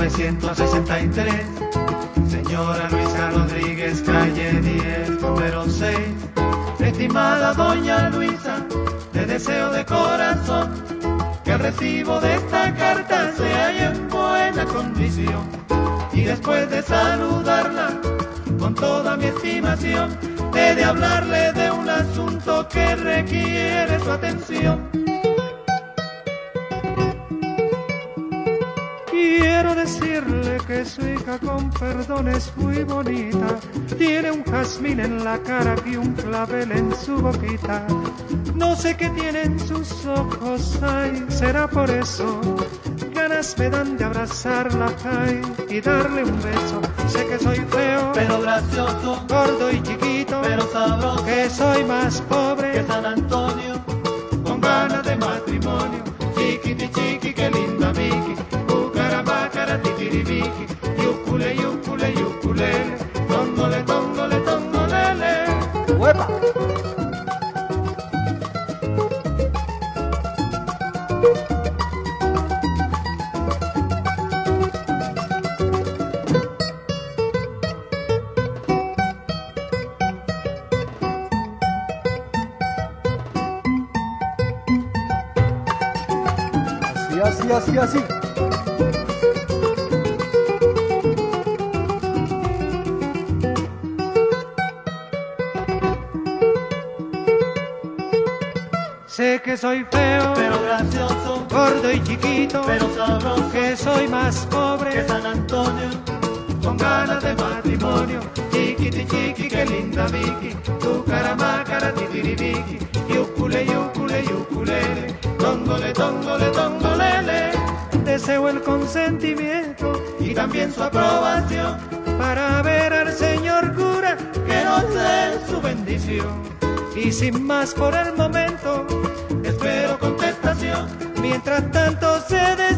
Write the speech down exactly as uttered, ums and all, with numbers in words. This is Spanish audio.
novecientos sesenta y tres. Señora Luisa Rodríguez, calle diez, número seis. Estimada doña Luisa, te deseo de corazón que el recibo de esta carta se halla en buena condición. Y después de saludarla con toda mi estimación, he de hablarle de un asunto que requiere su atención. Quiero decirle que su hija, con perdón, es muy bonita. Tiene un jazmín en la cara y un clavel en su boquita. No sé qué tiene en sus ojos, ay, será por eso. Ganas me dan de abrazarla, ay, y darle un beso. Sé que soy feo, pero gracioso, gordo y chiquito, pero sabroso, que soy más pobre que San Antonio, con ganas de matrimonio. Chiquiti chiqui, qué linda Vicky, ucarabacara titiribiki, yucule, yucule, yuculele, tongole, tongole, tongolele. ¡Huepa! Así, así, así. Sé que soy feo, pero gracioso, gordo y chiquito, pero sabroso, que soy más pobre que San Antonio, con ganas de matrimonio. Chiquiti chiqui, qué linda Vicky, tu caramácara titiribiki, yucule, yucule, yuculele, tongole, tongole, tongolele. Deseo el consentimiento y también su aprobación para ver al señor cura que nos dé su bendición. Y sin más por el momento, espero contestación. Mientras tanto se des